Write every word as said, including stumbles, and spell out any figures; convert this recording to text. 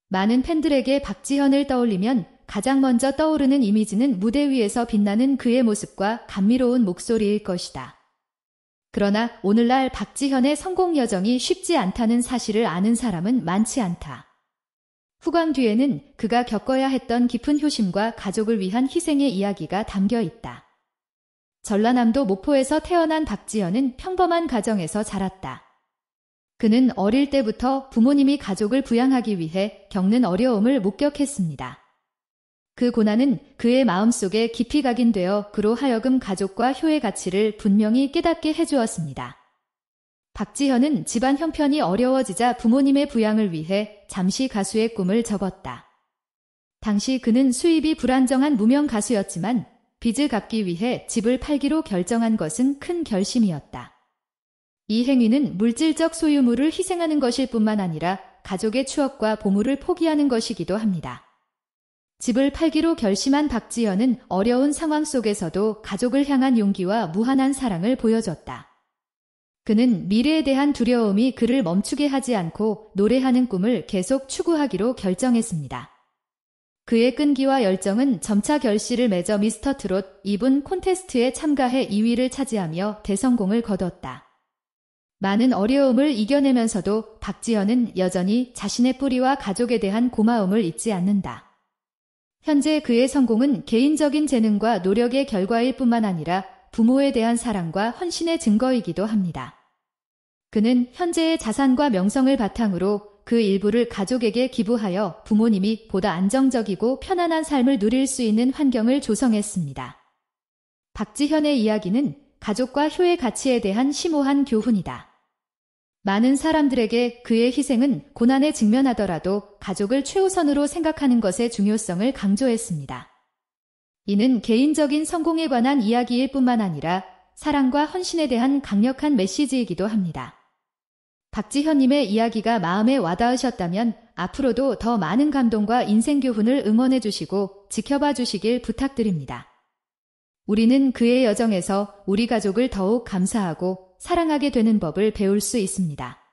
많은 팬들에게 박지현을 떠올리면 가장 먼저 떠오르는 이미지는 무대 위에서 빛나는 그의 모습과 감미로운 목소리일 것이다. 그러나 오늘날 박지현의 성공 여정이 쉽지 않다는 사실을 아는 사람은 많지 않다. 후광 뒤에는 그가 겪어야 했던 깊은 효심과 가족을 위한 희생의 이야기가 담겨 있다. 전라남도 목포에서 태어난 박지현은 평범한 가정에서 자랐다. 그는 어릴 때부터 부모님이 가족을 부양하기 위해 겪는 어려움을 목격했습니다. 그 고난은 그의 마음속에 깊이 각인되어 그로 하여금 가족과 효의 가치를 분명히 깨닫게 해주었습니다. 박지현은 집안 형편이 어려워지자 부모님의 부양을 위해 잠시 가수의 꿈을 접었다. 당시 그는 수입이 불안정한 무명 가수였지만 빚을 갚기 위해 집을 팔기로 결정한 것은 큰 결심이었다. 이 행위는 물질적 소유물을 희생하는 것일 뿐만 아니라 가족의 추억과 보물을 포기하는 것이기도 합니다. 집을 팔기로 결심한 박지현은 어려운 상황 속에서도 가족을 향한 용기와 무한한 사랑을 보여줬다. 그는 미래에 대한 두려움이 그를 멈추게 하지 않고 노래하는 꿈을 계속 추구하기로 결정했습니다. 그의 끈기와 열정은 점차 결실을 맺어 미스터 트롯 이분 콘테스트에 참가해 이 위를 차지하며 대성공을 거뒀다. 많은 어려움을 이겨내면서도 박지현은 여전히 자신의 뿌리와 가족에 대한 고마움을 잊지 않는다. 현재 그의 성공은 개인적인 재능과 노력의 결과일 뿐만 아니라 부모에 대한 사랑과 헌신의 증거이기도 합니다. 그는 현재의 자산과 명성을 바탕으로 그 일부를 가족에게 기부하여 부모님이 보다 안정적이고 편안한 삶을 누릴 수 있는 환경을 조성했습니다. 박지현의 이야기는 가족과 효의 가치에 대한 심오한 교훈이다. 많은 사람들에게 그의 희생은 고난에 직면하더라도 가족을 최우선으로 생각하는 것의 중요성을 강조했습니다. 이는 개인적인 성공에 관한 이야기일 뿐만 아니라 사랑과 헌신에 대한 강력한 메시지이기도 합니다. 박지현님의 이야기가 마음에 와닿으셨다면 앞으로도 더 많은 감동과 인생 교훈을 응원해 주시고 지켜봐 주시길 부탁드립니다. 우리는 그의 여정에서 우리 가족을 더욱 감사하고 사랑하게 되는 법을 배울 수 있습니다.